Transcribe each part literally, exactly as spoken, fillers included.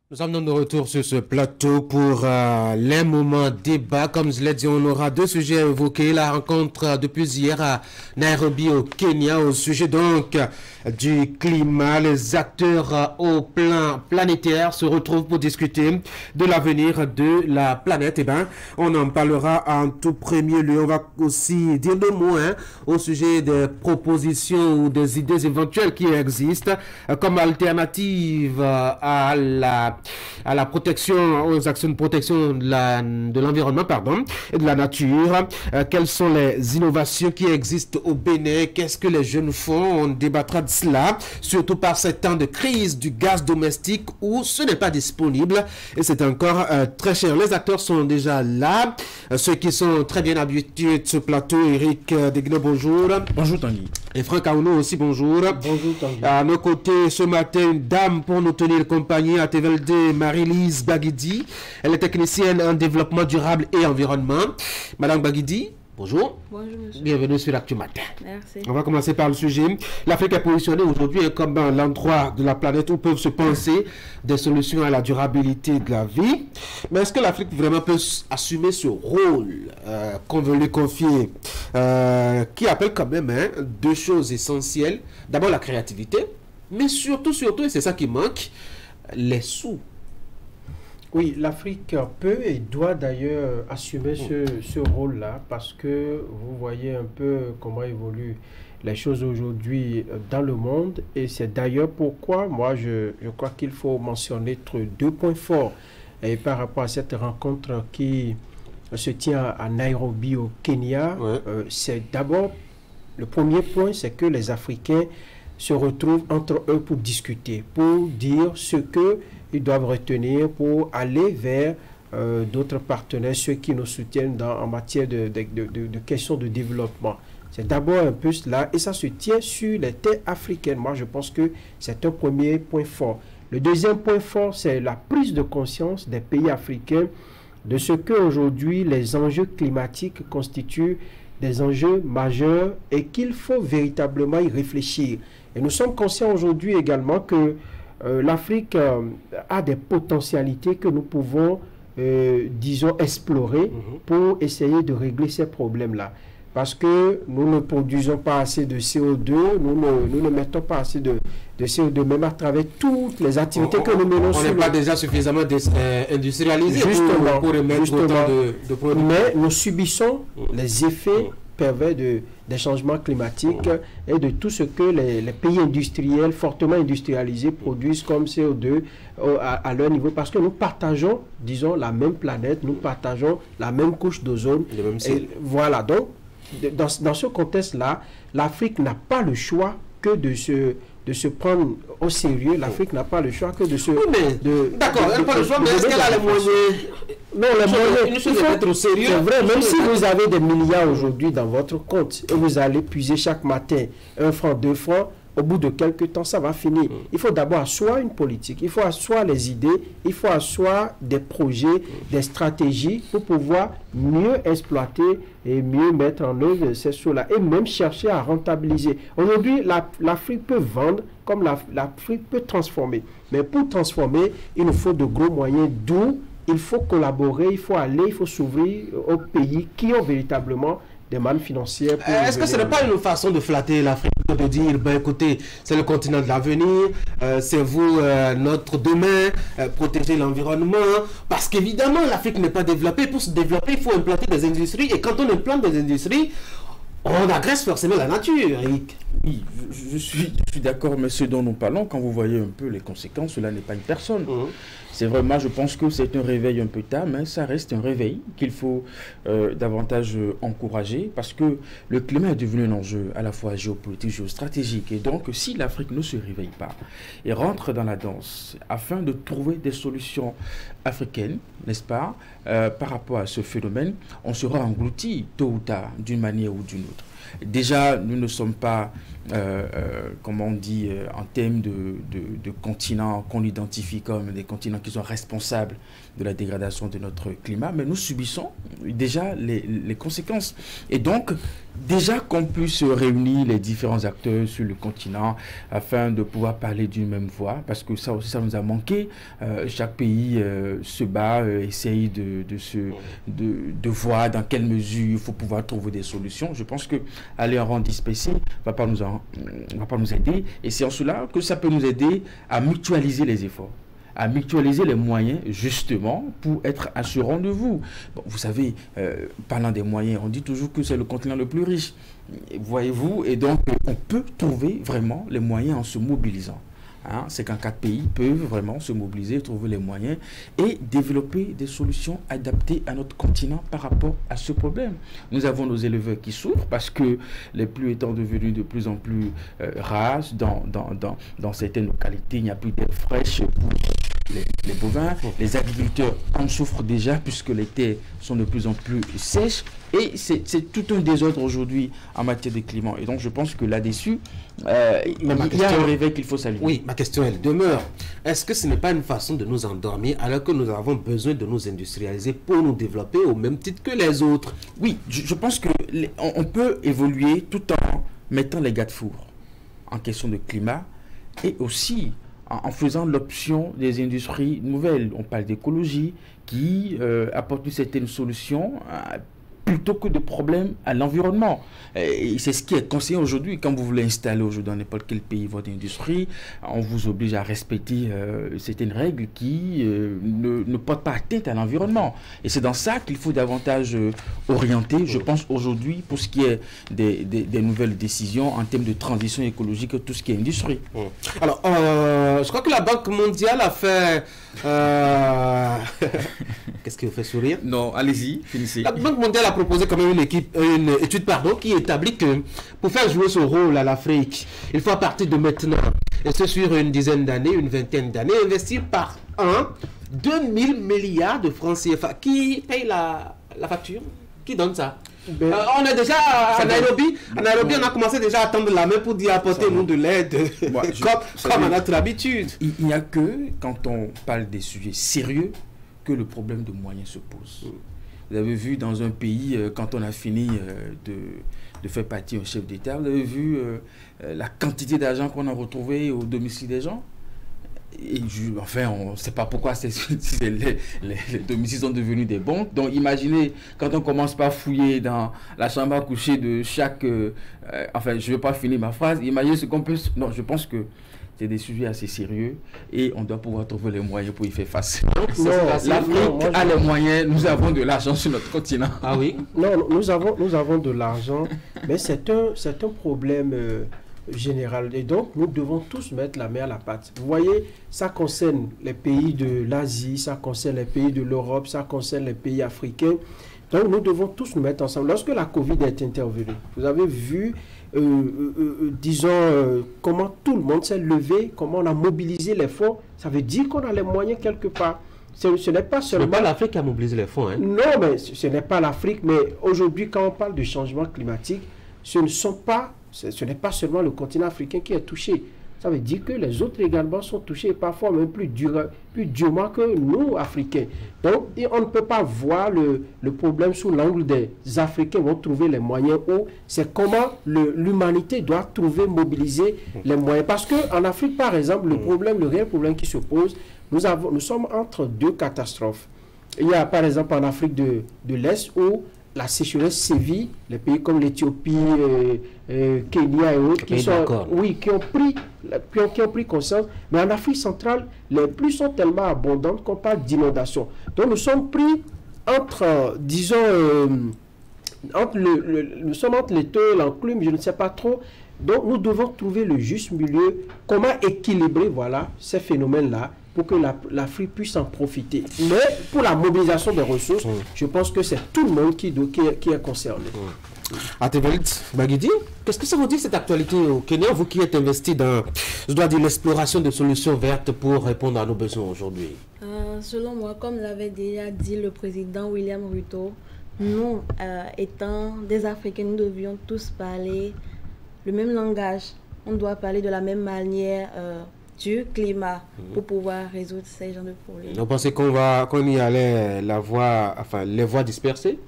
Nous sommes de retour sur ce plateau pour euh, les moments débat. Comme je l'ai dit, on aura deux sujets à évoquer. La rencontre euh, depuis hier à Nairobi au Kenya au sujet donc euh, du climat. Les acteurs euh, au plan planétaire se retrouvent pour discuter de l'avenir de la planète. Et ben, on en parlera en tout premier lieu. On va aussi dire deux mots hein, au sujet des propositions ou des idées éventuelles qui existent euh, comme alternative euh, à la à la protection, aux actions de protection de l'environnement, de pardon, et de la nature. Euh, quelles sont les innovations qui existent au Bénin? Qu'est-ce que les jeunes font? On débattra de cela, surtout par ces temps de crise du gaz domestique où ce n'est pas disponible et c'est encore euh, très cher. Les acteurs sont déjà là. Euh, ceux qui sont très bien habitués de ce plateau, Eric euh, Degno, bonjour. Bonjour Tanguy. Et Franck Aounou aussi, bonjour. Bonjour Tanguy. À nos côtés ce matin, une dame pour nous tenir compagnie à T V L D, Marie-Lise Baguidi. Elle est technicienne en développement durable et environnement. Madame Baguidi, bonjour. Bonjour monsieur. Bienvenue sur Actu Matin. Merci. On va commencer par le sujet. L'Afrique est positionnée aujourd'hui comme l'endroit de la planète où peuvent se penser des solutions à la durabilité de la vie. Mais est-ce que l'Afrique vraiment peut assumer ce rôle euh, qu'on veut lui confier euh, qui appelle quand même hein, deux choses essentielles. D'abord la créativité, mais surtout, surtout, et c'est ça qui manque, les sous. Oui, l'Afrique peut et doit d'ailleurs assumer ce, ce rôle-là parce que vous voyez un peu comment évoluent les choses aujourd'hui dans le monde et c'est d'ailleurs pourquoi moi je, je crois qu'il faut mentionner deux points forts et par rapport à cette rencontre qui se tient à Nairobi au Kenya. Ouais. Euh, c'est d'abord, le premier point, c'est que les Africains se retrouvent entre eux pour discuter, pour dire ce que ils doivent retenir pour aller vers euh, d'autres partenaires, ceux qui nous soutiennent dans, en matière de, de, de, de, de questions de développement. C'est d'abord un peu cela, et ça se tient sur les terres africaines. Moi, je pense que c'est un premier point fort. Le deuxième point fort, c'est la prise de conscience des pays africains de ce qu'aujourd'hui, les enjeux climatiques constituent des enjeux majeurs et qu'il faut véritablement y réfléchir. Et nous sommes conscients aujourd'hui également que Euh, l'Afrique euh, a des potentialités que nous pouvons, euh, disons, explorer mm-hmm. pour essayer de régler ces problèmes-là. Parce que nous ne produisons pas assez de C O deux, nous ne, nous ne mettons pas assez de, de C O deux, même à travers toutes les activités on, que nous menons. On n'est pas déjà suffisamment euh, industrialisé justement, pour, pour émettre justement, autant de, de produits. Mais nous subissons mm. les effets mm. pervers de, des changements climatiques mmh. et de tout ce que les, les pays industriels, fortement industrialisés, produisent comme C O deux euh, à, à leur niveau, parce que nous partageons, disons, la même planète, nous partageons la même couche d'ozone. Et voilà, donc, dans, dans ce contexte-là, l'Afrique n'a pas le choix que de se, de se prendre au sérieux. L'Afrique n'a pas le choix que de se... Oui, d'accord, elle n'a pas le choix, mais est-ce qu'elle a les moyens? Non, les moyens, il faut être sérieux. C'est vrai, même si vous avez des milliards aujourd'hui dans votre compte et vous allez puiser chaque matin un franc, deux francs, au bout de quelques temps, ça va finir. Il faut d'abord asseoir une politique, il faut asseoir les idées, il faut asseoir des projets, des stratégies pour pouvoir mieux exploiter et mieux mettre en œuvre ces choses-là et même chercher à rentabiliser. Aujourd'hui, l'Afrique peut vendre comme l'Afrique peut transformer. Mais pour transformer, il nous faut de gros moyens, d'où il faut collaborer, il faut aller, il faut s'ouvrir aux pays qui ont véritablement des mannes financières. Est-ce que ce n'est pas une façon de flatter l'Afrique, de dire, ben écoutez, c'est le continent de l'avenir, euh, c'est vous, euh, notre demain, euh, protéger l'environnement, parce qu'évidemment, l'Afrique n'est pas développée. Pour se développer, il faut implanter des industries, et quand on implante des industries, on agresse forcément la nature, Eric. Oui, je, je suis, je suis d'accord, mais ce dont nous parlons, quand vous voyez un peu les conséquences, cela n'est pas une personne. Mmh. C'est vraiment, je pense que c'est un réveil un peu tard, mais ça reste un réveil qu'il faut euh, davantage euh, encourager, parce que le climat est devenu un enjeu à la fois géopolitique, géostratégique. Et donc, si l'Afrique ne se réveille pas et rentre dans la danse afin de trouver des solutions africaines, n'est-ce pas, euh, par rapport à ce phénomène, on sera englouti tôt ou tard, d'une manière ou d'une autre. Déjà, nous ne sommes pas, euh, euh, comment on dit, euh, en termes de, de, de continents qu'on identifie comme des continents qui qui sont responsables de la dégradation de notre climat, mais nous subissons déjà les, les conséquences. Et donc, déjà qu'on puisse réunir les différents acteurs sur le continent afin de pouvoir parler d'une même voix, parce que ça aussi, ça nous a manqué. Euh, chaque pays euh, se bat, euh, essaye de, de, se, de, de voir dans quelle mesure il faut pouvoir trouver des solutions. Je pense que aller en rang dispersé ne va pas nous en, va pas nous aider. Et c'est en cela que ça peut nous aider à mutualiser les efforts, à mutualiser les moyens, justement, pour être à ce rendez-vous. Bon, vous savez, euh, parlant des moyens, on dit toujours que c'est le continent le plus riche. Voyez-vous, et donc, on peut trouver vraiment les moyens en se mobilisant. Hein, c'est quand quatre pays peuvent vraiment se mobiliser, trouver les moyens et développer des solutions adaptées à notre continent par rapport à ce problème. Nous avons nos éleveurs qui souffrent parce que les pluies étant devenues de plus en plus euh, rares dans, dans, dans, dans certaines localités, il n'y a plus d'herbe fraîche pour les, les bovins. Les agriculteurs en souffrent déjà puisque les terres sont de plus en plus sèches. Et c'est tout un désordre aujourd'hui en matière de climat. Et donc, je pense que là-dessus, euh, il y a un réveil qu'il faut saluer. Oui, ma question, elle demeure. Est-ce que ce n'est pas une façon de nous endormir alors que nous avons besoin de nous industrialiser pour nous développer au même titre que les autres? Oui, je, je pense qu'on on peut évoluer tout en mettant les garde-fours en question de climat et aussi en, en faisant l'option des industries nouvelles. On parle d'écologie qui euh, apporte une certaine solution euh, plutôt que de problèmes à l'environnement. Et c'est ce qui est conseillé aujourd'hui. Quand vous voulez installer aujourd'hui dans n'importe quel pays votre industrie, on vous oblige à respecter euh, certaines règles qui euh, ne, ne portent pas atteinte à l'environnement. Et c'est dans ça qu'il faut davantage euh, orienter, je pense, aujourd'hui, pour ce qui est des, des, des nouvelles décisions en termes de transition écologique, tout ce qui est industrie. Alors, euh, je crois que la Banque mondiale a fait... Euh... Qu'est-ce qui vous fait sourire? Non, allez-y, finissez. La Banque mondiale a proposé quand même une, équipe, une étude pardon, qui établit que pour faire jouer ce rôle à l'Afrique, il faut à partir de maintenant, et ce sur une dizaine d'années, une vingtaine d'années, investir par an deux mille milliards de francs C F A. Qui paye la, la facture? Qui donne ça? Ben, euh, on est déjà à Nairobi. À Nairobi, on a commencé déjà à tendre la main pour dire apportez-nous de l'aide, comme, comme à notre habitude. Il n'y a que quand on parle des sujets sérieux que le problème de moyens se pose. Mm. Vous avez vu dans un pays, euh, quand on a fini euh, de, de faire partie un chef d'État, vous avez vu euh, euh, la quantité d'argent qu'on a retrouvé au domicile des gens. Et je, enfin, on ne sait pas pourquoi c'est, les, les, les domiciles sont devenus des banques. Donc, imaginez, quand on commence par fouiller dans la chambre à coucher de chaque... Euh, euh, enfin, je ne vais pas finir ma phrase. Imaginez ce qu'on peut... Non, je pense que c'est des sujets assez sérieux et on doit pouvoir trouver les moyens pour y faire face. L'Afrique a les moyens, nous avons de l'argent sur notre continent. Ah oui? Non, nous avons, nous avons de l'argent, mais c'est un, c'est un problème euh, général. Et donc, nous devons tous mettre la main à la pâte. Vous voyez, ça concerne les pays de l'Asie, ça concerne les pays de l'Europe, ça concerne les pays africains. Donc, nous devons tous nous mettre ensemble. Lorsque la Covid est intervenue, vous avez vu... Euh, euh, euh, disons, euh, comment tout le monde s'est levé, comment on a mobilisé les fonds. Ça veut dire qu'on a les moyens quelque part. Ce, ce n'est pas seulement... Ce n'est pas l'Afrique qui a mobilisé les fonds. Hein. Non, mais ce, ce n'est pas l'Afrique. Mais aujourd'hui, quand on parle de changement climatique, ce ne sont pas, ce, ce n'est pas seulement le continent africain qui est touché. Ça veut dire que les autres également sont touchés, parfois même plus, dur, plus durement que nous, Africains. Donc, on ne peut pas voir le, le problème sous l'angle des Africains vont trouver les moyens où c'est comment l'humanité doit trouver, mobiliser les moyens. Parce qu'en Afrique, par exemple, le problème, le réel problème qui se pose, nous, avons, nous sommes entre deux catastrophes. Il y a, par exemple, en Afrique de, de l'Est où la sécheresse sévit, les pays comme l'Éthiopie, euh, euh, Kenya et autres, qui, sont, oui, qui, ont pris, qui, ont, qui ont pris conscience. Mais en Afrique centrale, les pluies sont tellement abondantes qu'on parle d'inondation. Donc nous sommes pris entre, euh, disons, euh, entre le, le, nous sommes entre l'étau et l'enclume, je ne sais pas trop. Donc nous devons trouver le juste milieu, comment équilibrer voilà, ces phénomènes-là, pour que l'Afrique puisse en profiter. Mais pour la mobilisation des ressources, mmh. je pense que c'est tout le monde qui, qui, est, qui est concerné. Mmh. Atevelit Baguidi, qu'est-ce que ça vous dit cette actualité au Kenya, vous qui êtes investi dans, je dois dire, l'exploration de solutions vertes pour répondre à nos besoins aujourd'hui? euh, Selon moi, comme l'avait déjà dit le président William Ruto, nous, euh, étant des Africains, nous devions tous parler le même langage. On doit parler de la même manière euh, du climat mmh. pour pouvoir résoudre ces genres de problèmes. Vous pensez qu'on va qu'on y allait la voie, enfin, les voies dispersées?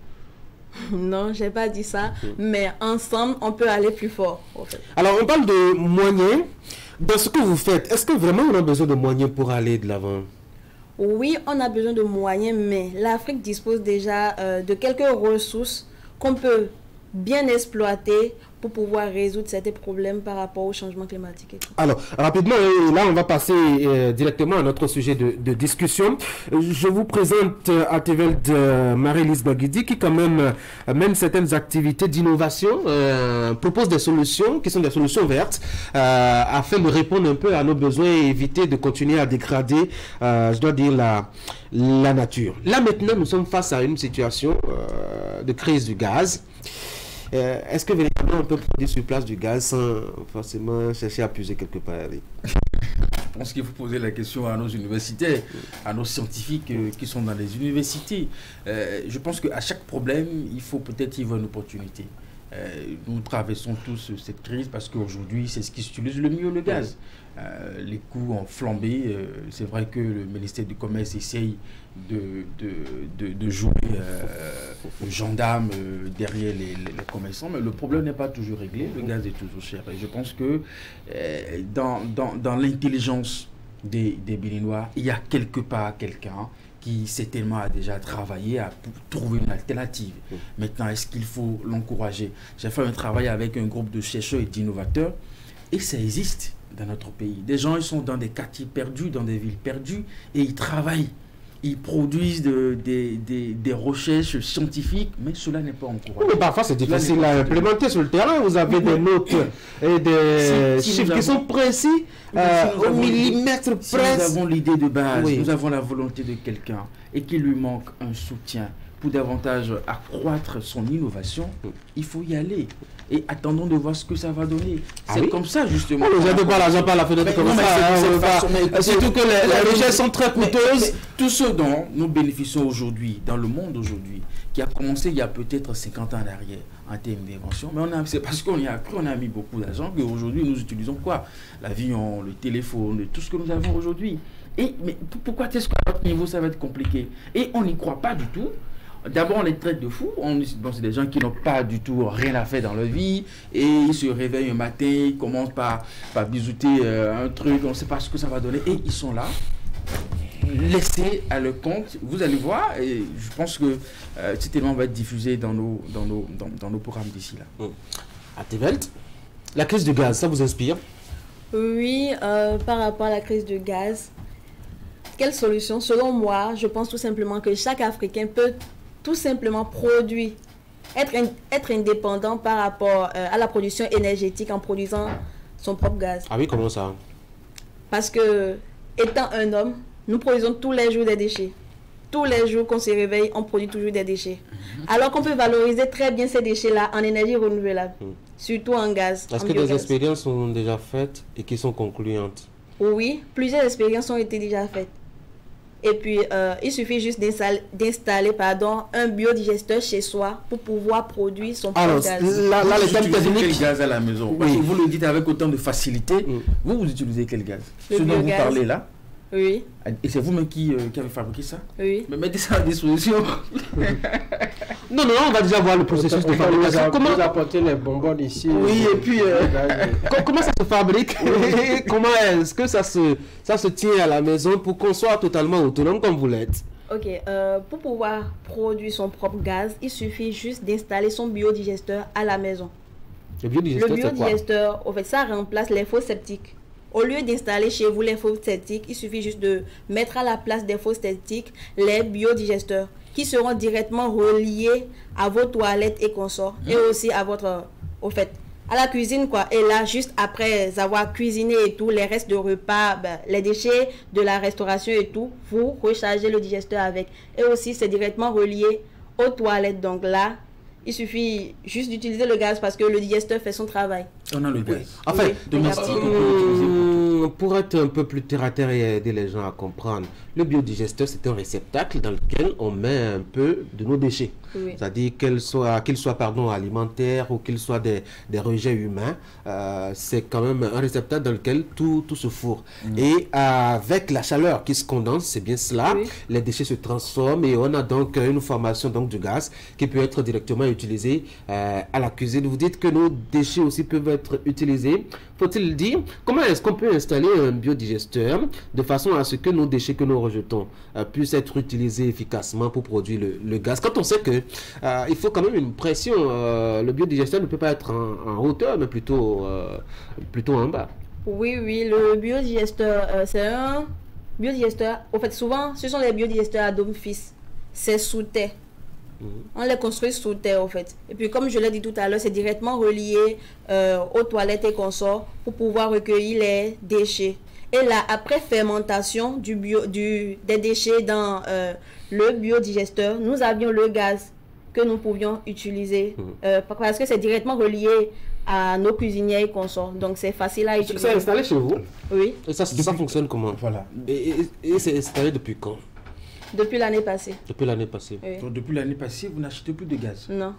Non, je n'ai pas dit ça, mmh. mais ensemble, on peut aller plus fort. En fait. Alors, on parle de moyens. Dans ce que vous faites, est-ce que vraiment on a besoin de moyens pour aller de l'avant? Oui, on a besoin de moyens, mais l'Afrique dispose déjà euh, de quelques ressources qu'on peut bien exploiter pour pouvoir résoudre certains problèmes par rapport au changement climatique. Et tout. Alors, rapidement, et là, on va passer euh, directement à notre sujet de, de discussion. Je vous présente euh, Atevelde euh, Marie-Lise Baguidi, qui quand même euh, mène certaines activités d'innovation, euh, propose des solutions qui sont des solutions vertes, euh, afin de répondre un peu à nos besoins et éviter de continuer à dégrader, euh, je dois dire, la, la nature. Là, maintenant, nous sommes face à une situation euh, de crise du gaz. Euh, Est-ce que véritablement on peut produire sur place du gaz sans forcément chercher à puiser quelque part? Je pense qu'il faut poser la question à nos universitaires, à nos scientifiques euh, qui sont dans les universités. Euh, je pense qu'à chaque problème, il faut peut-être y voir une opportunité. Euh, nous traversons tous cette crise parce qu'aujourd'hui, c'est ce qui s'utilise le mieux, le gaz. Euh, les coûts ont flambé. Euh, c'est vrai que le ministère du Commerce essaye de, de, de, de jouer euh, le gendarme euh, derrière les, les, les commerçants, mais le problème n'est pas toujours réglé. Le gaz est toujours cher. Et je pense que euh, dans, dans, dans l'intelligence des, des Béninois, il y a quelque part quelqu'un qui certainement a déjà travaillé à trouver une alternative. Mmh. Maintenant, est-ce qu'il faut l'encourager? J'ai fait un travail avec un groupe de chercheurs et d'innovateurs et ça existe dans notre pays. Des gens, ils sont dans des quartiers perdus, dans des villes perdues et ils travaillent. Ils produisent de, de, de, des recherches scientifiques, mais cela n'est pas encouragé. Mais parfois, c'est difficile à implémenter sur le terrain. Vous avez des notes et des si, si chiffres qui sont précis, euh, si au millimètre près. Si nous avons l'idée de base, oui. nous avons la volonté de quelqu'un et qu'il lui manque un soutien pour davantage accroître son innovation, il faut y aller. Et attendons de voir ce que ça va donner. Ah c'est oui? comme ça, justement. Oh, je ne pas l'argent par la fenêtre comme ça. Surtout que les, les recherches sont très coûteuses. Tout ce dont nous bénéficions aujourd'hui, dans le monde aujourd'hui, qui a commencé il y a peut-être cinquante ans en arrière, en termes d'invention, mais c'est parce qu'on y a cru, on a mis beaucoup d'argent, qu'aujourd'hui nous utilisons quoi? L'avion, le téléphone, tout ce que nous avons aujourd'hui. Et mais pourquoi est-ce qu'à notre niveau ça va être compliqué? Et on n'y croit pas du tout. D'abord, on les traite de fous. On, bon, c'est des gens qui n'ont pas du tout rien à faire dans leur vie. Et ils se réveillent un matin, ils commencent par, par bisouter euh, un truc, on ne sait pas ce que ça va donner. Et ils sont là, laissés à leur compte. Vous allez voir, et je pense que euh, cet élément va être diffusé dans nos, dans nos, dans, dans nos programmes d'ici là. Mmh. Atevelde, la crise du gaz, ça vous inspire? Oui, euh, par rapport à la crise du gaz, quelle solution? Selon moi, je pense tout simplement que chaque Africain peut tout simplement produire, être, in, être indépendant par rapport euh, à la production énergétique en produisant son propre gaz. Ah oui, comment ça? Parce que, étant un homme, nous produisons tous les jours des déchets. Tous les jours qu'on se réveille, on produit toujours des déchets. Mm-hmm. Alors qu'on peut valoriser très bien ces déchets-là en énergie renouvelable, mm. surtout en gaz. Est-ce que des expériences sont déjà faites et qui sont concluantes? Oui, plusieurs expériences ont été déjà faites. Et puis, euh, il suffit juste d'installer pardon, un biodigesteur chez soi pour pouvoir produire son propre gaz. Là, là, les termes techniques. Quel gaz à la maison? Parce que vous le dites avec autant de facilité. Mm. Vous, vous utilisez quel gaz? Le Ce biogaz. dont vous parlez là? Oui. Et c'est vous-même qui, euh, qui avez fabriqué ça? Oui. Mais mettez ça à disposition. Non, non, on va déjà voir le processus de fabrication. Comment vous apporter les bonbons ici? Oui, et puis euh, comment ça se fabrique? Comment est-ce que ça se, ça se tient à la maison pour qu'on soit totalement autonome comme vous l'êtes? Ok, euh, pour pouvoir produire son propre gaz, il suffit juste d'installer son biodigesteur à la maison. Le biodigesteur, Le biodigesteur, en fait, ça remplace les fosses septiques. Au lieu d'installer chez vous les fosses septiques, il suffit juste de mettre à la place des fosses septiques les biodigesteurs qui seront directement reliés à vos toilettes et consorts mmh. et aussi à votre, au fait, à la cuisine quoi. Et là, juste après avoir cuisiné et tout, les restes de repas, ben, les déchets de la restauration et tout, vous rechargez le digesteur avec. Et aussi, c'est directement relié aux toilettes. Donc là, il suffit juste d'utiliser le gaz parce que le digesteur fait son travail. On a le gaz. Oui. Enfin, oui, domestique, euh, pour être un peu plus terre à terre et aider les gens à comprendre, le biodigesteur, c'est un réceptacle dans lequel on met un peu de nos déchets. Oui. C'est-à-dire qu'ils soient, qu'ils soient pardon, alimentaires ou qu'ils soient des, des rejets humains, euh, c'est quand même un réceptacle dans lequel tout, tout se fourre. Mmh. Et avec la chaleur qui se condense, c'est bien cela, oui. les déchets se transforment et on a donc une formation donc, du gaz qui peut être directement utilisé euh, à la cuisine. Vous dites que nos déchets aussi peuvent être utilisés. Faut-il dire, comment est-ce qu'on peut installer un biodigesteur de façon à ce que nos déchets que nous rejetons euh, puissent être utilisés efficacement pour produire le, le gaz? Quand on sait que euh, il faut quand même une pression, euh, le biodigesteur ne peut pas être en, en hauteur, mais plutôt, euh, plutôt en bas. Oui, oui, le biodigesteur, euh, c'est un biodigesteur. En fait, souvent, ce sont les biodigesteurs à dôme fixe. C'est sous terre. On les construit sous terre, en fait. Et puis, comme je l'ai dit tout à l'heure, c'est directement relié euh, aux toilettes et consorts pour pouvoir recueillir les déchets. Et là, après fermentation du bio, du, des déchets dans euh, le biodigesteur, nous avions le gaz que nous pouvions utiliser mmh. euh, parce que c'est directement relié à nos cuisinières et consorts. Donc, c'est facile à utiliser. C'est installé chez vous? Oui. Et ça, ça fonctionne comment? Voilà. Et, et, et c'est installé depuis quand? Depuis l'année passée. Depuis l'année passée. Oui. Donc, depuis l'année passée, vous n'achetez plus de gaz? Non.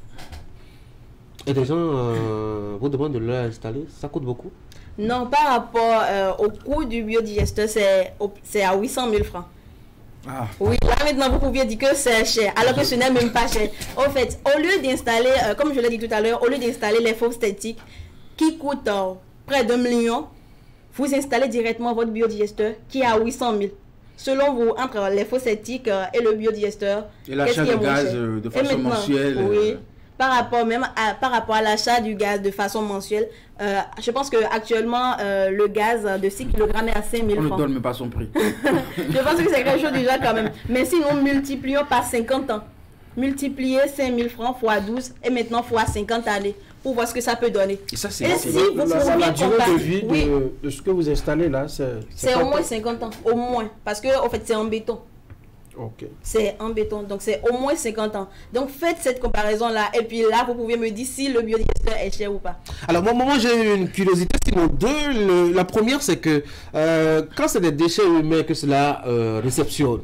Et des gens euh, vous demandent de l'installer? Ça coûte beaucoup? Non, par rapport euh, au coût du biodigesteur, c'est à huit cent mille francs. Ah. Oui, là maintenant vous pouviez dire que c'est cher, alors que ce n'est même pas cher. En fait, au lieu d'installer, euh, comme je l'ai dit tout à l'heure, au lieu d'installer les fosses statiques qui coûtent euh, près d'un million, vous installez directement votre biodigesteur qui est à huit cent mille. Selon vous, entre les fosses statiques euh, et le biodigesteur, et l'achat de gaz euh, de façon mensuelle. Oui. Euh... Par rapport même à, par rapport à l'achat du gaz de façon mensuelle, euh, je pense que actuellement euh, le gaz de six kilogrammes est à cinq mille francs. On ne donne même pas son prix. Je pense que c'est quelque chose déjà quand même. Mais si nous multiplions par cinquante ans, multiplier cinq mille francs fois douze et maintenant fois cinquante années pour voir ce que ça peut donner. Et ça, c'est si la, la, la durée de vie de, oui. de ce que vous installez là, c'est au moins cinquante ans, au moins, parce que en fait c'est en béton. Okay. C'est en béton, donc c'est au moins cinquante ans. Donc faites cette comparaison-là, et puis là, vous pouvez me dire si le biodigesteur est cher ou pas. Alors, moi, moi j'ai une curiosité, sinon deux. Le, la première, c'est que euh, quand c'est des déchets humains que cela euh, réceptionne,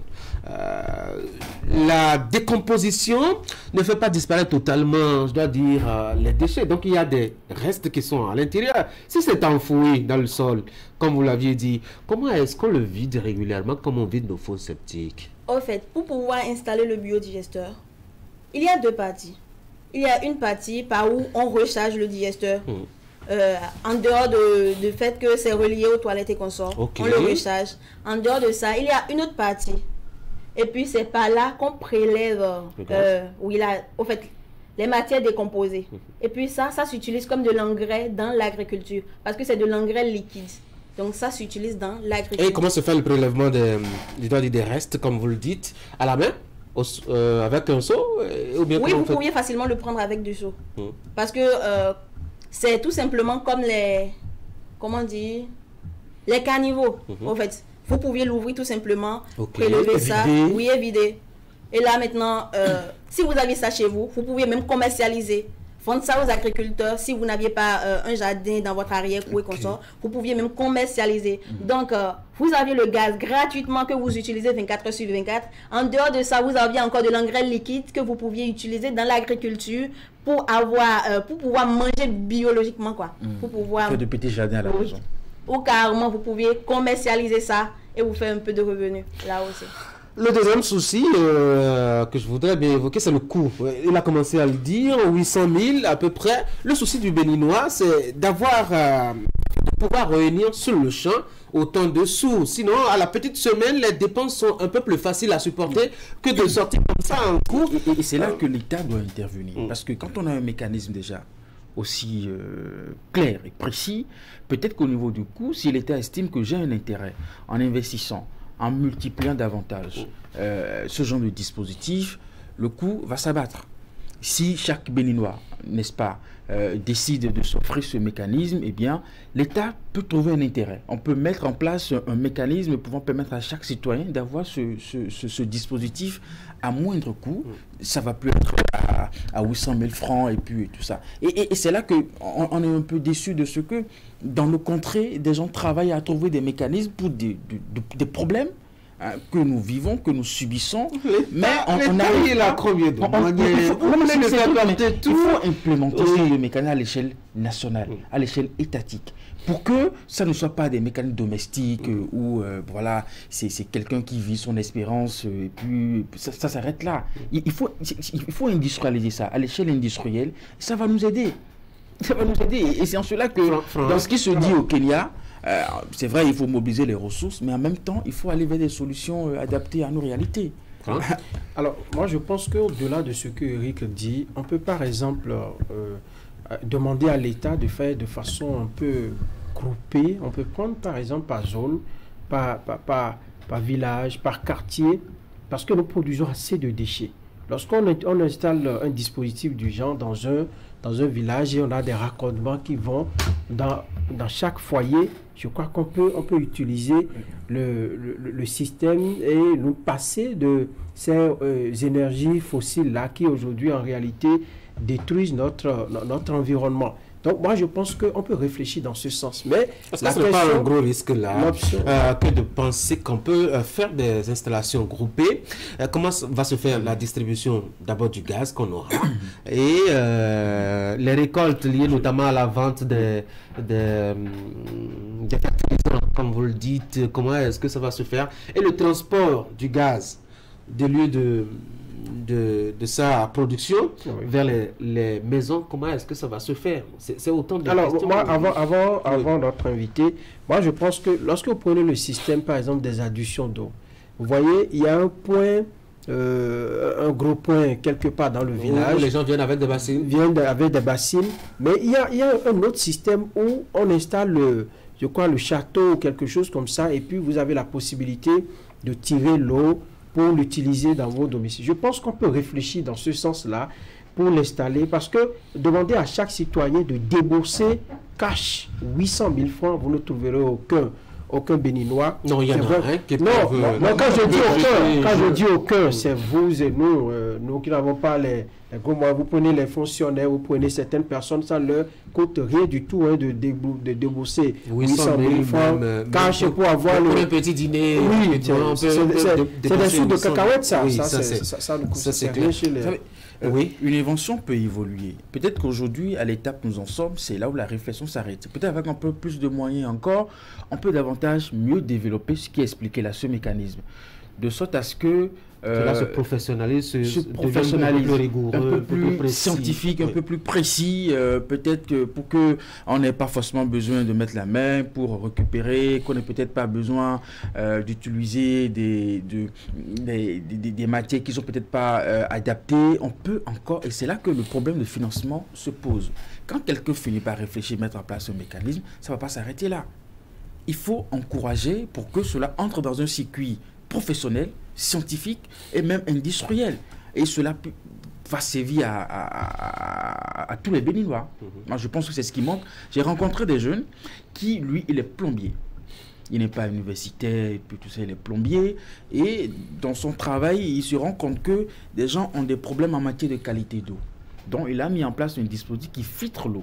euh, la décomposition ne fait pas disparaître totalement, je dois dire, euh, les déchets. Donc, il y a des restes qui sont à l'intérieur. Si c'est enfoui dans le sol, comme vous l'aviez dit, comment est-ce qu'on le vide régulièrement, comme on vide nos fosses septiques? En fait, pour pouvoir installer le biodigesteur, il y a deux parties. Il y a une partie par où on recharge le digesteur. Mmh. Euh, en dehors de, de fait que c'est relié aux toilettes et consorts, okay. On le recharge. En dehors de ça, il y a une autre partie. Et puis c'est par là qu'on prélève euh, où il a, en fait, les matières décomposées. Mmh. Et puis ça, ça s'utilise comme de l'engrais dans l'agriculture. Parce que c'est de l'engrais liquide. Donc ça s'utilise dans l'agriculture. Et comment se fait le prélèvement des, des restes, comme vous le dites, à la main, au, euh, avec un seau ou bien Oui, vous fait... pourriez facilement le prendre avec du seau. Mmh. Parce que euh, c'est tout simplement comme les, comment dire, les caniveaux. Mmh. En fait, vous pouviez l'ouvrir tout simplement, okay. Prélever ça, oui, et vider. Et là maintenant, euh, si vous avez ça chez vous, vous pouvez même commercialiser. Vendre ça aux agriculteurs. Si vous n'aviez pas euh, un jardin dans votre arrière-cour okay. et consort, vous pouviez même commercialiser. Mm-hmm. Donc, euh, vous avez le gaz gratuitement que vous utilisez vingt-quatre heures sur vingt-quatre. En dehors de ça, vous aviez encore de l'engrais liquide que vous pouviez utiliser dans l'agriculture pour avoir, euh, pour pouvoir manger biologiquement, quoi. Mm. Pour pouvoir... Faire de petits jardins à la ou, maison. Ou carrément, vous pouviez commercialiser ça et vous faire un peu de revenus là aussi. Le deuxième souci euh, que je voudrais bien évoquer, c'est le coût. Il a commencé à le dire, huit cent mille à peu près. Le souci du Béninois, c'est d'avoir, euh, de pouvoir réunir sur le champ autant de sous. Sinon, à la petite semaine, les dépenses sont un peu plus faciles à supporter que de sortir comme ça en cours. Et, et, et c'est là que l'État doit intervenir. Mm. Parce que quand on a un mécanisme déjà aussi euh, clair et précis, peut-être qu'au niveau du coût, si l'État estime que j'ai un intérêt en investissant, en multipliant davantage euh, ce genre de dispositif, le coût va s'abattre. Si chaque Béninois, n'est-ce pas, euh, décide de s'offrir ce mécanisme, eh bien, l'État peut trouver un intérêt. On peut mettre en place un mécanisme pouvant permettre à chaque citoyen d'avoir ce, ce, ce, ce dispositif à moindre coût. Ça va plus être à, à huit cent mille francs et puis et tout ça. Et, et, et c'est là qu'on on est un peu déçu de ce que, dans nos contrées, des gens travaillent à trouver des mécanismes pour des, des, des problèmes hein, que nous vivons, que nous subissons, mais on, on arrive la combien de moyens. Il faut implémenter oui. ce mécanisme à l'échelle nationale, oui. à l'échelle étatique, pour que ça ne soit pas des mécanismes domestiques oui. où euh, voilà, c'est quelqu'un qui vit son espérance euh, et puis ça, ça s'arrête là. Il, il, faut, il faut industrialiser ça à l'échelle industrielle, ça va nous aider. Ça va nous aider. Et c'est en cela que dans ce qui se dit au Kenya, euh, c'est vrai, il faut mobiliser les ressources, mais en même temps, il faut aller vers des solutions euh, adaptées à nos réalités. Hein? Alors, moi, je pense qu'au-delà de ce que Eric dit, on peut par exemple euh, demander à l'État de faire de façon un peu groupée. On peut prendre par exemple par zone, par, par, par, par village, par quartier, parce que nous produisons assez de déchets. Lorsqu'on on installe un dispositif du genre dans un, dans un village et on a des raccordements qui vont dans, dans chaque foyer, je crois qu'on peut, on peut utiliser le, le, le système et nous passer de ces euh, énergies fossiles-là qui aujourd'hui en réalité détruisent notre, notre environnement. Donc moi je pense qu'on peut réfléchir dans ce sens. Mais est-ce que ce n'est pas un gros risque là euh, que de penser qu'on peut euh, faire des installations groupées? euh, Comment va se faire la distribution d'abord du gaz qu'on aura et euh, les récoltes liées notamment à la vente des, des, des fertilisants, comme vous le dites, comment est-ce que ça va se faire? Et le transport du gaz des lieux de... De, de sa production oui. vers les, les maisons, comment est-ce que ça va se faire? C'est autant de Alors, questions. moi, avant, avant, oui. avant notre invité, moi je pense que lorsque vous prenez le système, par exemple, des adductions d'eau, vous voyez, il y a un point, euh, un gros point quelque part dans le village. Où les gens viennent avec des bassines. Viennent avec des bassines. Mais il y a, il y a un autre système où on installe, le, je crois, le château ou quelque chose comme ça, et puis vous avez la possibilité de tirer l'eau pour l'utiliser dans vos domiciles. Je pense qu'on peut réfléchir dans ce sens-là pour l'installer, parce que demander à chaque citoyen de débourser cash huit cent mille francs, vous ne trouverez aucun, aucun béninois. Non, il y en a un qui non, peuvent, non, non, quand je dis aucun, quand je dis aucun, c'est vous et nous, euh, nous qui n'avons pas les, les gros moyens. Vous prenez les fonctionnaires, vous prenez certaines personnes, ça ne leur coûte rien du tout hein, de, débou de débourser huit cent mille francs cash pour avoir le, le un petit dîner. Oui, c'est des sous de cacahuètes, ça. Oui, ça, ça, ça, ça, ça, ça c'est rien chez les... Euh, oui, une invention peut évoluer. Peut-être qu'aujourd'hui, à l'étape où nous en sommes, c'est là où la réflexion s'arrête. Peut-être avec un peu plus de moyens encore, on peut davantage mieux développer ce qui est expliqué là, ce mécanisme. De sorte à ce que... Euh, là, se professionnalise, se professionnalise, un peu plus rigoureux, un peu plus, un peu plus scientifique, oui. un peu plus précis, euh, peut-être que pour qu'on n'ait pas forcément besoin de mettre la main pour récupérer, qu'on n'ait peut-être pas besoin euh, d'utiliser des, de, des, des, des matières qui ne sont peut-être pas euh, adaptées. On peut encore, et c'est là que le problème de financement se pose. Quand quelqu'un finit par réfléchir, mettre en place un mécanisme, ça ne va pas s'arrêter là. Il faut encourager pour que cela entre dans un circuit professionnel, scientifique et même industriel. Et cela va servir à, à, à, à tous les Béninois. Mm-hmm. Moi, je pense que c'est ce qui manque. J'ai rencontré des jeunes qui, lui, il est plombier. Il n'est pas universitaire, et puis tout ça, il est plombier. Et dans son travail, il se rend compte que des gens ont des problèmes en matière de qualité d'eau. Donc, il a mis en place un dispositif qui filtre l'eau.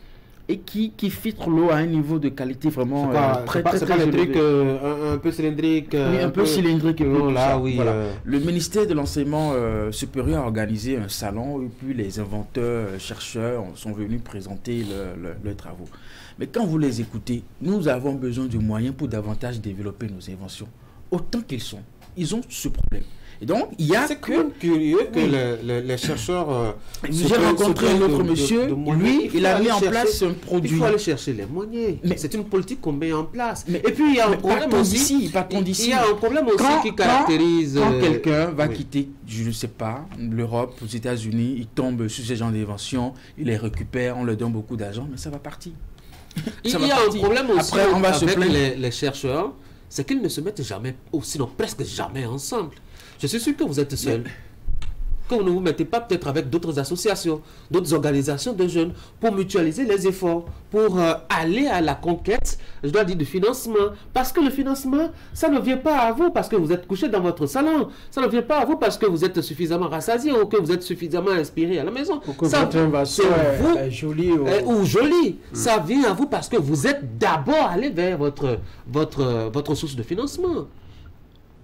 Et qui, qui filtre l'eau à un niveau de qualité vraiment pas, euh, très, pas, très, très, très très truc, euh, un, un peu cylindrique. Oui, un, un peu, peu cylindrique. Non, là, oui, voilà. euh... Le ministère de l'enseignement euh, supérieur a organisé un salon et puis les inventeurs, chercheurs sont venus présenter leurs le, le, travaux. Mais quand vous les écoutez, nous avons besoin de moyens pour davantage développer nos inventions. Autant qu'ils sont, ils ont ce problème. Et donc, il y a c'est que... curieux que oui. les, les, les chercheurs... Euh, J'ai rencontré un autre monsieur, de, de lui, il, il a mis en chercher, place un produit. Il faut aller chercher les moyens. C'est une politique qu'on met en place. Mais, et puis, il y a un problème aussi... Ici, il y a un problème aussi quand, qui caractérise... Quand, quand quelqu'un va oui. quitter, je ne sais pas, l'Europe, aux États-Unis, il tombe sur ces genres d'inventions, il les récupère, on leur donne beaucoup d'argent, mais ça va partir. Il y a partir. un problème aussi Après, on va avec se les, les chercheurs, c'est qu'ils ne se mettent jamais, ou sinon presque jamais ensemble. Je suis sûr que vous êtes seul, que vous ne vous mettez pas peut-être avec d'autres associations, d'autres organisations de jeunes pour mutualiser les efforts, pour euh, aller à la conquête, je dois dire, du financement. Parce que le financement, ça ne vient pas à vous parce que vous êtes couché dans votre salon. Ça ne vient pas à vous parce que vous êtes suffisamment rassasié ou que vous êtes suffisamment inspiré à la maison. Ou que ça, votre invention vous, est jolie. Ou, est, ou jolie. Mmh. Ça vient à vous parce que vous êtes d'abord allé vers votre, votre, votre source de financement.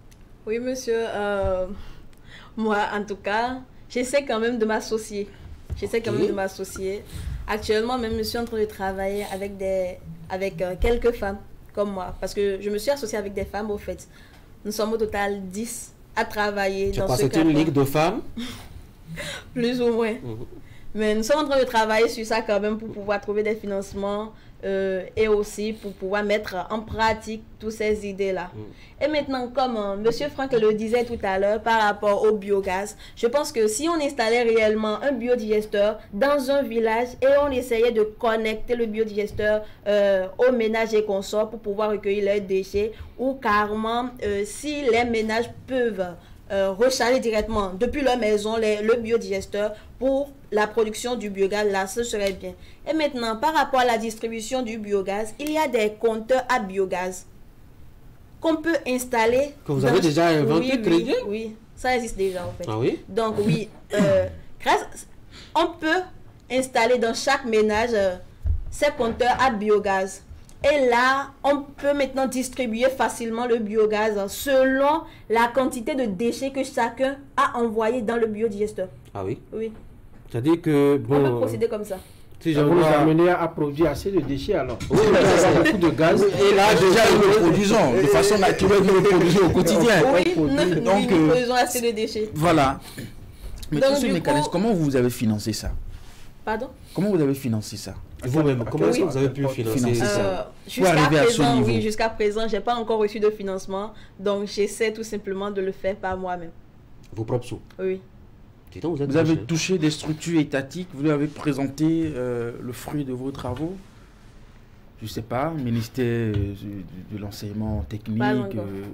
Oui, monsieur. Euh, moi, en tout cas, j'essaie quand même de m'associer. J'essaie quand okay. même de m'associer. Actuellement, même, je suis en train de travailler avec, des, avec euh, quelques femmes comme moi. Parce que je me suis associée avec des femmes, au fait. Nous sommes au total dix à travailler tu dans pas, ce cadre. C'est une ligue de femmes? Plus ou moins. Mmh. Mais nous sommes en train de travailler sur ça quand même pour pouvoir trouver des financements euh, et aussi pour pouvoir mettre en pratique toutes ces idées-là. Mmh. Et maintenant, comme euh, M. Franck le disait tout à l'heure par rapport au biogaz, je pense que si on installait réellement un biodigesteur dans un village et on essayait de connecter le biodigesteur euh, aux ménages et consorts pour pouvoir recueillir leurs déchets, ou carrément, euh, si les ménages peuvent Euh, recharger directement depuis leur maison les, le biodigesteur pour la production du biogaz, là ce serait bien. Et maintenant, par rapport à la distribution du biogaz, il y a des compteurs à biogaz qu'on peut installer. Que vous avez déjà inventé, oui, créé? Oui, oui, ça existe déjà en fait. Ah oui? Donc oui, euh, grâce, on peut installer dans chaque ménage euh, ces compteurs à biogaz. Et là, on peut maintenant distribuer facilement le biogaz selon la quantité de déchets que chacun a envoyé dans le biodigesteur. Ah oui? Oui. C'est-à-dire que... Bon, on peut procéder comme ça. Si je vous amener à produire assez de déchets alors. Oui, mais beaucoup de gaz. Et là, déjà, nous le produisons de façon naturelle, nous le produisons au quotidien. Oui, nous, Donc, nous produisons assez de déchets. Voilà. Mais Donc, tout ce mécanisme, comment vous avez financé ça? Pardon? Comment vous avez financé ça? Vous-même, comment est-ce oui. que vous avez pu financer, financer euh, ça? Jusqu'à présent, oui, jusqu'à présent, j'ai pas encore reçu de financement, donc j'essaie tout simplement de le faire par moi-même. Vos propres sous? Oui. Donc, vous êtes vous avez touché des structures étatiques, vous avez présenté euh, le fruit de vos travaux? Je sais pas, ministère de, de l'enseignement technique. Pas encore. Euh...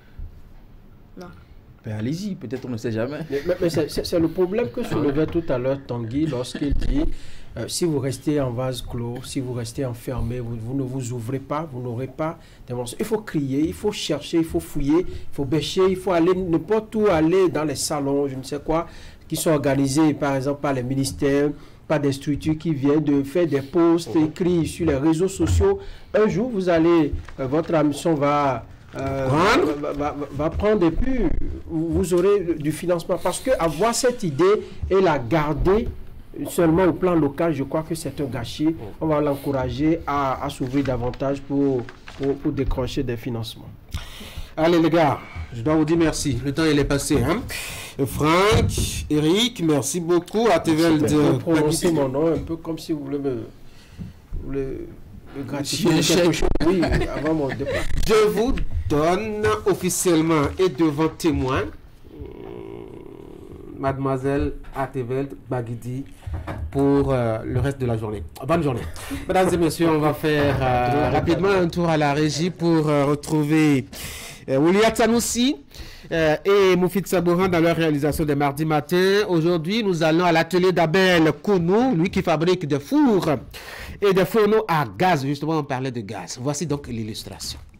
Non. Ben allez-y, peut-être on ne sait jamais. Mais, mais, mais c'est le problème que soulevait tout à l'heure Tanguy lorsqu'il dit euh, si vous restez en vase clos, si vous restez enfermé, vous, vous ne vous ouvrez pas, vous n'aurez pas d'émotion. Il faut crier, il faut chercher, il faut fouiller, il faut bêcher, il faut aller n'importe où, aller dans les salons, je ne sais quoi, qui sont organisés par exemple par les ministères, par des structures qui viennent de faire des posts écrits sur les réseaux sociaux. Un jour, vous allez, euh, votre ambition va... Euh, va, va, va prendre et puis vous aurez du financement parce que avoir cette idée et la garder seulement au plan local, je crois que c'est un gâchis. On va l'encourager à, à s'ouvrir davantage pour, pour, pour décrocher des financements. Allez les gars, je dois vous dire merci, le temps il est passé, hein. Franck, Eric, merci beaucoup. À T V L de prononcer mon nom un peu comme si vous voulez me, vous voulez me gratifier quelque chose. Oui, avant mon départ. Je vous donne officiellement et devant témoin Mademoiselle Atevelde Baguidi pour euh, le reste de la journée. Bonne journée. Mesdames et messieurs, on va faire euh, rapidement un tour à la régie pour euh, retrouver euh, Oulia Tanoussi euh, et Moufid Sabouran dans leur réalisation des mardis matins. Aujourd'hui, nous allons à l'atelier d'Abel Kounou, lui qui fabrique des fours et des fourneaux à gaz. Justement, on parlait de gaz. Voici donc l'illustration.